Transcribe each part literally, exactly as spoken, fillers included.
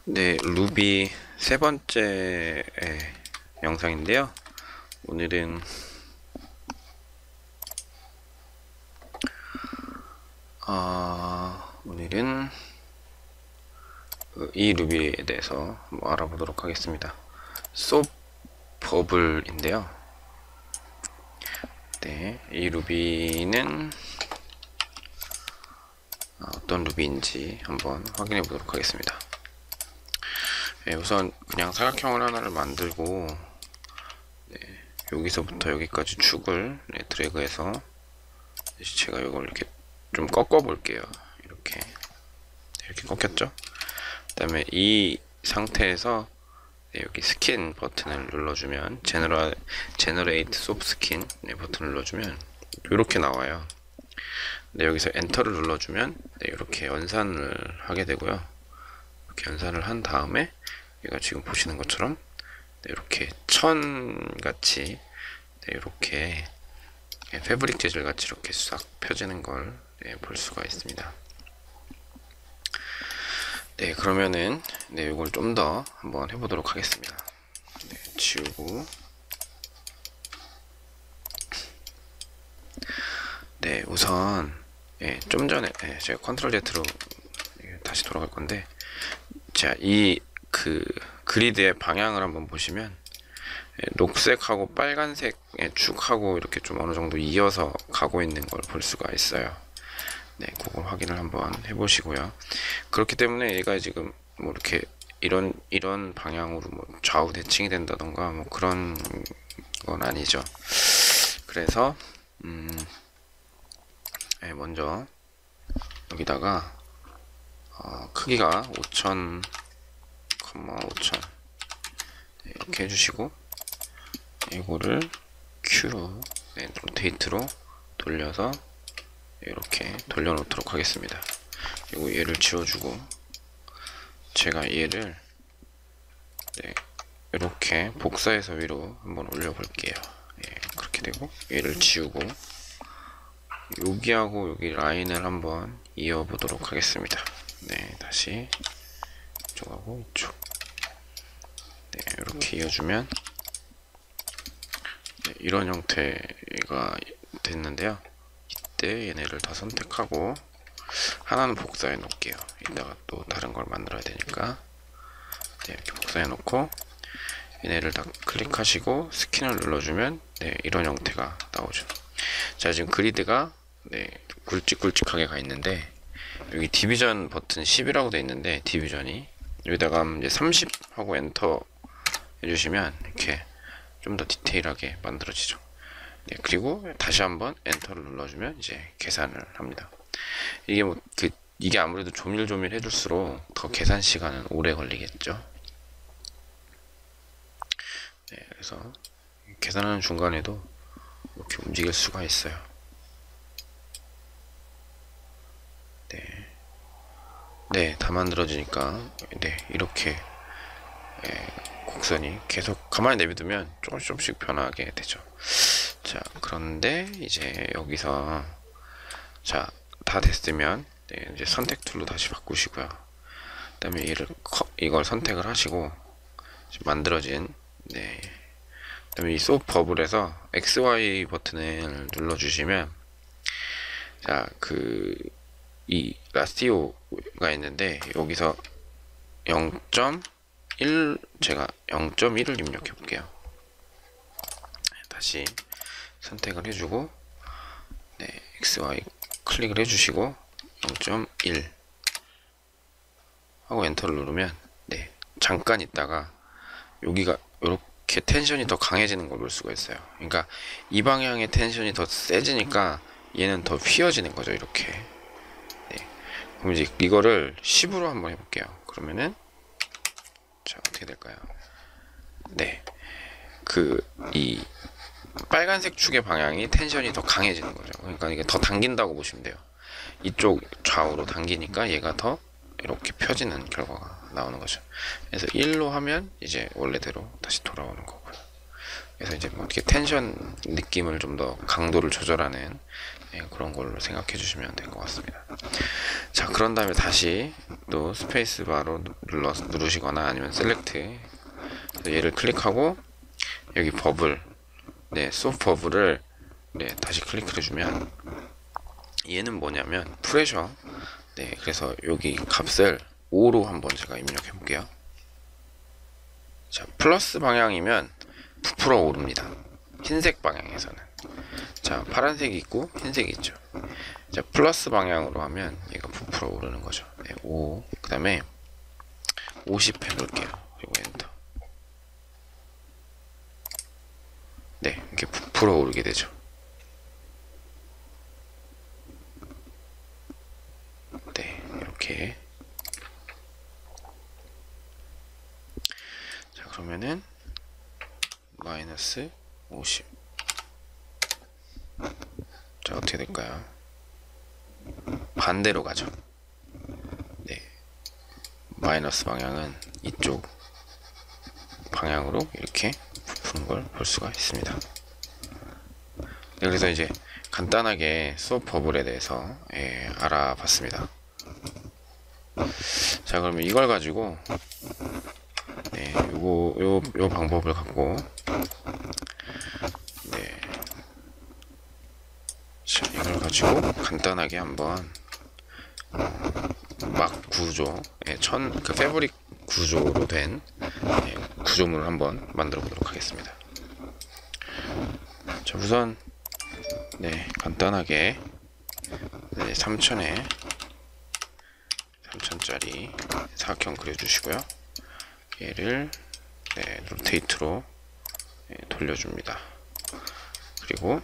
네, 루비 세 번째 에, 영상인데요. 오늘은 어, 오늘은 그이 루비에 대해서 한번 알아보도록 하겠습니다. 소프 버블인데요. 네, 이 루비는 어떤 루비인지 한번 확인해 보도록 하겠습니다. 네, 우선 그냥 사각형을 하나를 만들고 네, 여기서부터 여기까지 축을 네, 드래그해서 제가 이걸 이렇게 좀 꺾어 볼게요. 이렇게 이렇게 꺾였죠? 그 다음에 이 상태에서 네, 여기 스킨 버튼을 눌러주면 제너럴, 제너레이트 소프 스킨 네, 버튼을 눌러주면 이렇게 나와요. 네, 여기서 엔터를 눌러주면 네, 이렇게 연산을 하게 되고요. 이렇게 연산을 한 다음에 얘가 지금 보시는 것처럼 네, 이렇게 천같이 네, 이렇게 네, 패브릭 재질 같이 이렇게 싹 펴지는 걸 네, 볼 수가 있습니다. 네, 그러면은 네, 이걸 좀 더 한번 해보도록 하겠습니다. 네, 지우고 네, 우선 예, 좀 전에 예, 제가 컨트롤 Z로 다시 돌아갈 건데 자, 이 그 그리드의 방향을 한번 보시면 예, 녹색하고 빨간색의 축하고 이렇게 좀 어느 정도 이어서 가고 있는 걸 볼 수가 있어요. 네, 그걸 확인을 한번 해보시고요. 그렇기 때문에 얘가 지금 뭐 이렇게 이런 이런 방향으로 뭐 좌우 대칭이 된다던가 뭐 그런 건 아니죠. 그래서 음, 네, 먼저 여기다가 어, 크기가 오천, 오천 네, 이렇게 해주시고 이거를 Q로 네, 로테이트로 돌려서 이렇게 돌려놓도록 하겠습니다. 그리고 얘를 지워주고 제가 얘를 네, 이렇게 복사해서 위로 한번 올려볼게요. 예, 그렇게 되고 얘를 지우고 여기하고 여기 라인을 한번 이어보도록 하겠습니다. 네, 다시 이쪽하고 이쪽 네, 이렇게 이어주면 네, 이런 형태가 됐는데요. 이때 얘네를 다 선택하고 하나는 복사해 놓을게요. 이따가 또 다른 걸 만들어야 되니까 네, 이렇게 복사해 놓고 얘네를 다 클릭하시고 스킨을 눌러주면 네, 이런 형태가 나오죠. 자, 지금 그리드가 네, 굵직굵직하게 가 있는데 여기 디비전 버튼 십이라고 되어 있는데 디비전이 여기다가 이제 삼십 하고 엔터 해주시면 이렇게 좀 더 디테일하게 만들어지죠. 네, 그리고 다시 한번 엔터를 눌러주면 이제 계산을 합니다. 이게 뭐 그 이게 아무래도 조밀조밀 해줄수록 더 계산 시간은 오래 걸리겠죠. 네, 그래서 계산하는 중간에도 이렇게 움직일 수가 있어요. 네, 네, 다 만들어지니까 네, 이렇게 네, 곡선이 계속 가만히 내비두면 조금씩 조금씩 변하게 되죠. 자, 그런데 이제 여기서 자, 다 됐으면 네, 이제 선택 툴로 다시 바꾸시고요. 그 다음에 얘를 커, 이걸 선택을 하시고 만들어진 네, 그 다음에 이 소프 버블에서 엑스 와이 버튼을 눌러주시면 자, 그 이 라스티오가 있는데 여기서 영 점 일 제가 영 점 일을 입력해 볼게요. 다시 선택을 해주고 네, 엑스 와이 클릭을 해주시고 영 점 일 하고 엔터를 누르면 네, 잠깐 있다가 여기가 이렇게 텐션이 더 강해지는 걸 볼 수가 있어요. 그러니까 이 방향의 텐션이 더 세지니까 얘는 더 휘어지는 거죠. 이렇게 네. 그럼 이제 이거를 십으로 한번 해볼게요. 그러면은 자, 어떻게 될까요? 네, 그 이 빨간색 축의 방향이 텐션이 더 강해지는 거죠. 그러니까 이게 더 당긴다고 보시면 돼요. 이쪽 좌우로 당기니까 얘가 더 이렇게 펴지는 결과가 나오는 거죠. 그래서 일로 하면 이제 원래대로 다시 돌아오는 거고요. 그래서 이제 뭐 어떻게 텐션 느낌을 좀 더 강도를 조절하는 예, 그런 걸로 생각해 주시면 될 것 같습니다. 자, 그런 다음에 다시 또 스페이스바로 눌러 누르시거나 아니면 셀렉트, 얘를 클릭하고 여기 버블, 네, 소프 버블을 네, 다시 클릭을 해주면 얘는 뭐냐면 프레셔. 네, 그래서 여기 값을 오로 한번 제가 입력해 볼게요. 자, 플러스 방향이면 부풀어 오릅니다. 흰색 방향에서는. 자, 파란색이 있고 흰색이 있죠. 자, 플러스 방향으로 하면 얘가 부풀어 오르는 거죠. 네, 오. 그 다음에 오십 해볼게요. 그리고 엔터. 네, 이렇게 부풀어 오르게 되죠. 네, 이렇게. 자, 그러면은 마이너스 오십. 자, 어떻게 될까요? 반대로 가죠. 네, 마이너스 방향은 이쪽 방향으로 이렇게 부푸는 걸 볼 수가 있습니다. 네, 그래서 이제 간단하게 수업 버블에 대해서 예, 알아봤습니다. 자, 그러면 이걸 가지고 네, 요거 요, 요 방법을 갖고 네, 자, 이걸 가지고 간단하게 한번 막 구조, 예, 천, 그 패브릭 구조로 된 예, 구조물을 한번 만들어 보도록 하겠습니다. 자, 우선 네, 간단하게 네, 삼천에 삼천짜리 사각형 그려주시고요. 얘를 네, 로테이트로 네, 돌려줍니다. 그리고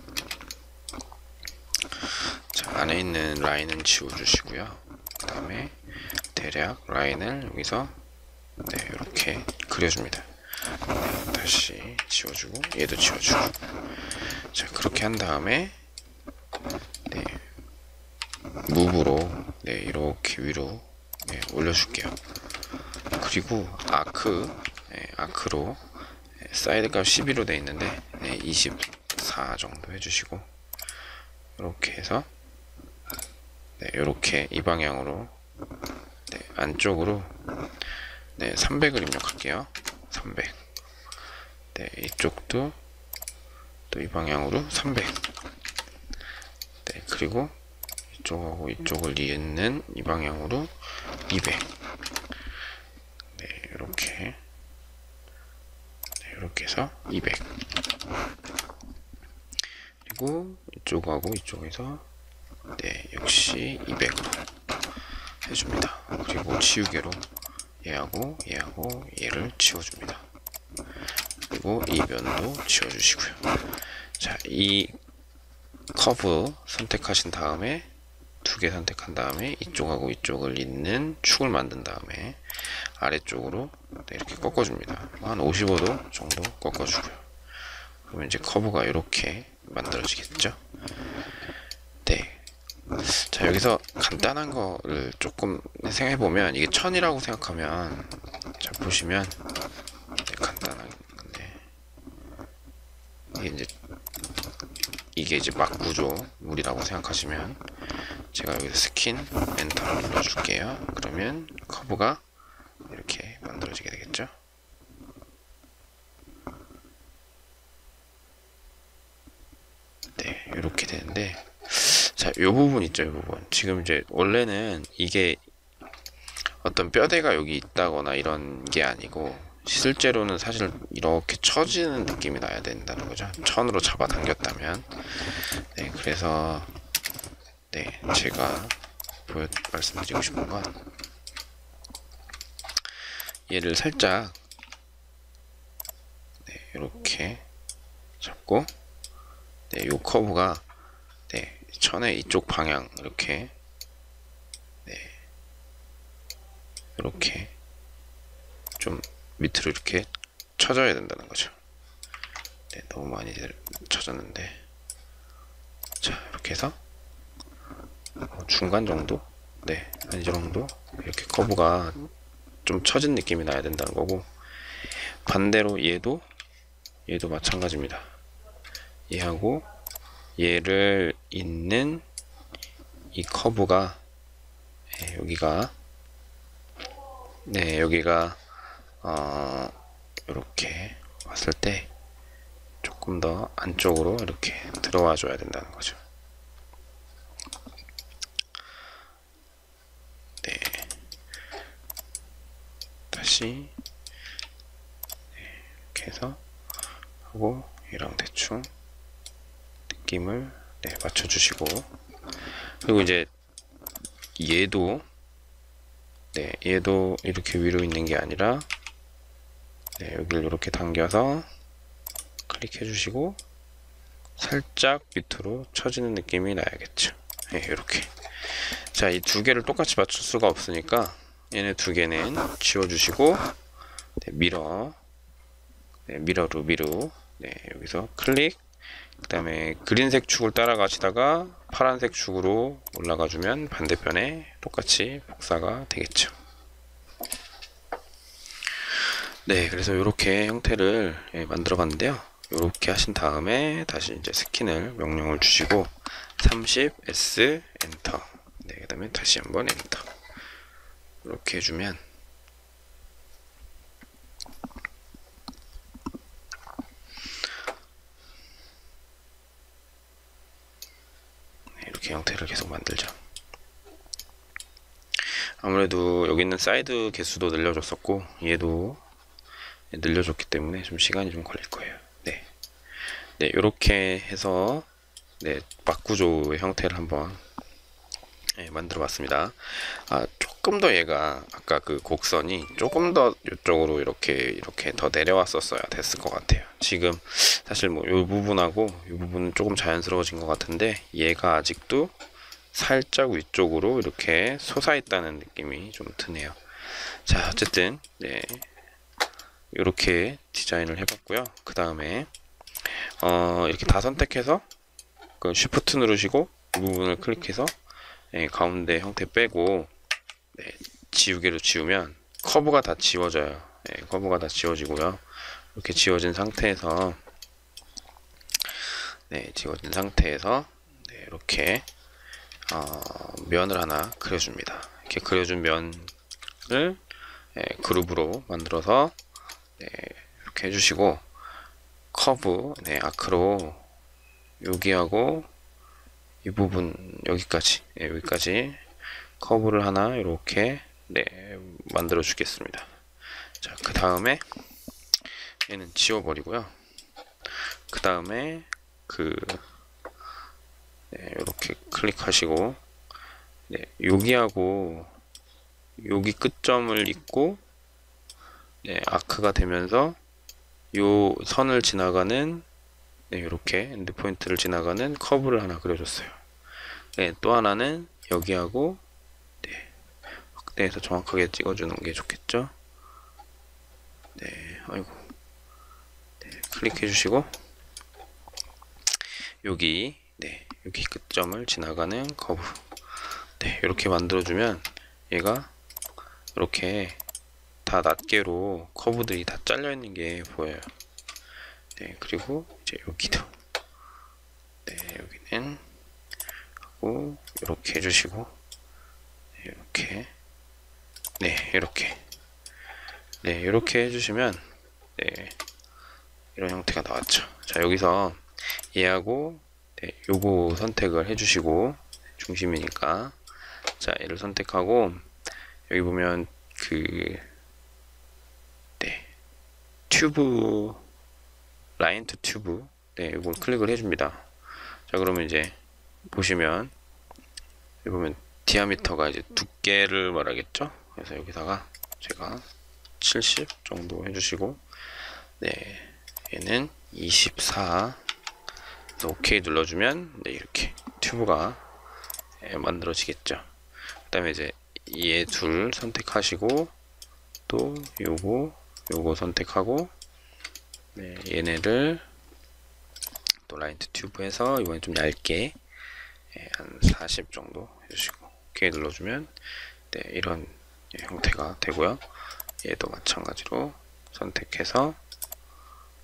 자, 안에 있는 라인은 지워주시고요. 그 다음에 대략 라인을 여기서 네, 이렇게 그려줍니다. 네, 다시 지워주고 얘도 지워주고. 자, 그렇게 한 다음에 네, 무브로 네, 이렇게 위로 네, 올려줄게요. 그리고 아크 네, 아크로 네, 사이드 값 십이로 되어 있는데 네, 이십사 정도 해주시고, 이렇게 해서 네, 이렇게 이 방향으로 네, 안쪽으로 네, 삼백을 입력할게요. 삼백. 네, 이쪽도 또 이 방향으로 삼백. 네, 그리고 이쪽하고 이쪽을 잇는 이 방향으로 이백. 네, 이렇게 네, 이렇게 해서 이백. 그리고 이쪽하고 이쪽에서 네, 역시 이백으로 해줍니다. 그리고 지우개로 얘하고 얘하고 얘를 지워줍니다. 그리고 이 면도 지워주시고요. 자, 이 커브 선택하신 다음에 두 개 선택한 다음에 이쪽하고 이쪽을 잇는 축을 만든 다음에 아래쪽으로 네, 이렇게 꺾어줍니다. 한 오십오 도 정도 꺾어주고요. 그러면 이제 커브가 이렇게 만들어지겠죠. 네. 자, 여기서 간단한 거를 조금 생각해보면, 이게 천이라고 생각하면, 자, 보시면 네, 간단한 건데, 이게 이제 이게 이제 막 구조물이라고 생각하시면, 제가 여기서 스킨 엔터를 눌러줄게요. 그러면 커브가 이렇게 만들어지게 되겠죠. 네, 이렇게 되는데, 자, 요 부분 있죠, 요 부분. 지금 이제 원래는 이게 어떤 뼈대가 여기 있다거나 이런 게 아니고, 실제로는 사실 이렇게 처지는 느낌이 나야 된다는 거죠. 천으로 잡아당겼다면. 네, 그래서 네, 제가 보여 말씀드리고 싶은 건, 얘를 살짝 네, 이렇게 잡고, 네, 요 커브가 네, 천의 이쪽 방향 이렇게 네, 이렇게 좀 밑으로 이렇게 쳐져야 된다는 거죠. 네, 너무 많이 쳐졌는데, 자, 이렇게 해서 중간 정도, 네, 한 이 정도 이렇게 커브가 좀 처진 느낌이 나야 된다는 거고, 반대로 얘도 얘도 마찬가지입니다. 얘하고 얘를 잇는 이 커브가 네, 여기가 네 여기가 어, 이렇게 왔을 때 조금 더 안쪽으로 이렇게 들어와 줘야 된다는 거죠. 네. 다시 네, 이렇게 해서 하고 얘랑 대충 느낌을 네, 맞춰주시고, 그리고 이제 얘도 네 얘도 이렇게 위로 있는 게 아니라 네, 여기를 이렇게 당겨서 클릭해 주시고 살짝 밑으로 쳐지는 느낌이 나야겠죠. 네, 이렇게. 자, 이 두 개를 똑같이 맞출 수가 없으니까 얘네 두 개는 지워 주시고 네, 미러 네, 미러로 미루 네, 여기서 클릭, 그 다음에 그린색 축을 따라가시다가 파란색 축으로 올라가 주면 반대편에 똑같이 복사가 되겠죠. 네, 그래서 이렇게 형태를 예, 만들어 봤는데요. 이렇게 하신 다음에 다시 이제 스킨을 명령을 주시고 삼십 에스 엔터, 네, 그 다음에 다시 한번 엔터 이렇게 해주면 네, 이렇게 형태를 계속 만들죠. 아무래도 여기 있는 사이드 개수도 늘려줬었고 얘도 늘려줬기 때문에 좀 시간이 좀 걸릴 거예요. 네, 네, 이렇게 해서 네, 막구조의 형태를 한번 네, 만들어 봤습니다. 아, 조금 더 얘가 아까 그 곡선이 조금 더 이쪽으로 이렇게 이렇게 더 내려왔었어야 됐을 것 같아요. 지금 사실 뭐 이 부분하고 이 부분은 조금 자연스러워진 것 같은데 얘가 아직도 살짝 위쪽으로 이렇게 솟아 있다는 느낌이 좀 드네요. 자, 어쨌든 네, 이렇게 디자인을 해봤고요. 그 다음에 어, 이렇게 다 선택해서 그 쉬프트 누르시고 이 부분을 클릭해서 네, 가운데 형태 빼고 네, 지우개로 지우면 커브가 다 지워져요. 네, 커브가 다 지워지고요. 이렇게 지워진 상태에서 네, 지워진 상태에서 네, 이렇게 어, 면을 하나 그려줍니다. 이렇게 그려준 면을 네, 그룹으로 만들어서 네, 이렇게 해주시고 커브 네, 아크로 여기하고 이 부분 여기까지 네, 여기까지 커브를 하나 이렇게 네, 만들어 주겠습니다. 자, 그 다음에 얘는 지워버리고요. 그 다음에 그 네, 이렇게 클릭하시고 네, 여기하고 여기 끝점을 잇고 네, 아크가 되면서 요 선을 지나가는 네, 이렇게 엔드포인트를 지나가는 커브를 하나 그려줬어요. 네, 또 하나는 여기하고 네, 확대해서 정확하게 찍어주는 게 좋겠죠. 네, 아이고, 네, 클릭해 주시고 여기 네, 여기 끝점을 지나가는 커브 네, 이렇게 만들어주면 얘가 이렇게 다 낱개로 커브들이 다 잘려 있는 게 보여요. 네, 그리고 이제 여기도 네, 여기는 하고 이렇게 해주시고 네, 이렇게 네, 이렇게 네, 이렇게 해주시면 네, 이런 형태가 나왔죠. 자, 여기서 얘하고 네, 요거 선택을 해주시고 중심이니까 자, 얘를 선택하고 여기 보면 그 네, 튜브 라인 투 튜브 네, 이걸 클릭을 해줍니다. 자, 그러면 이제 보시면 여기 보면 디아미터가 이제 두께를 말하겠죠. 그래서 여기다가 제가 칠십 정도 해주시고 네, 얘는 이십사 그래서 오케이 눌러주면 네, 이렇게 튜브가 네, 만들어지겠죠. 그 다음에 이제 얘 둘 선택하시고 또 요거 요거 선택하고 네, 얘네를 또 라인 투 튜브에서 이번엔 좀 얇게 예, 한 사십 정도 해주시고 오케이 눌러주면 네, 이런 예, 형태가 되고요. 얘도 마찬가지로 선택해서 네,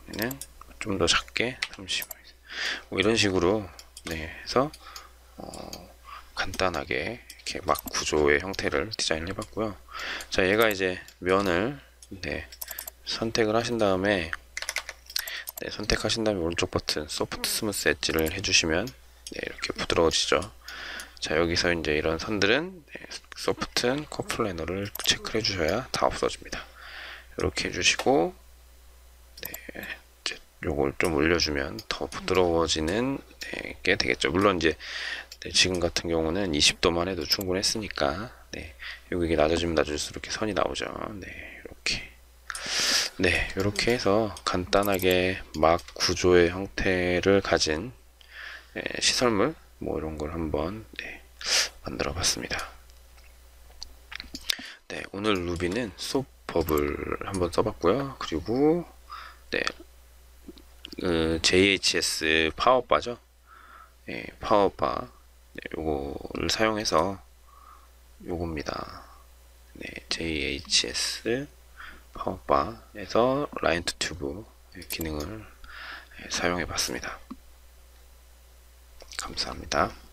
얘는 좀 더 작게 삼십 뭐 이런 식으로 네, 해서 어, 간단하게 이렇게 막 구조의 형태를 디자인을 해봤고요. 자, 얘가 이제 면을 네, 선택을 하신 다음에 네, 선택하신 다음에 오른쪽 버튼 소프트 스무스 엣지를 해주시면 네, 이렇게 부드러워지죠. 자, 여기서 이제 이런 선들은 네, 소프트 코플래너를 체크를 해주셔야 다 없어집니다. 이렇게 해주시고 네, 이제 요걸 좀 올려주면 더 부드러워지는 네, 게 되겠죠. 물론 이제 네, 지금 같은 경우는 이십 도만 해도 충분했으니까 네, 여기 낮아지면 낮아질수록 이렇게 선이 나오죠. 네, 이렇게 네, 이렇게 해서 간단하게 막 구조의 형태를 가진 네, 시설물 뭐 이런 걸 한번 네, 만들어 봤습니다. 네, 오늘 루비는 소법을 한번 써봤고요. 그리고 네, 그 제이에이치에스 파워바죠. 네, 파워바 네, 요거를 사용해서 요겁니다. 네, 제이에이치에스 파워바에서 라인 투 튜브 기능을 사용해 봤습니다. 감사합니다.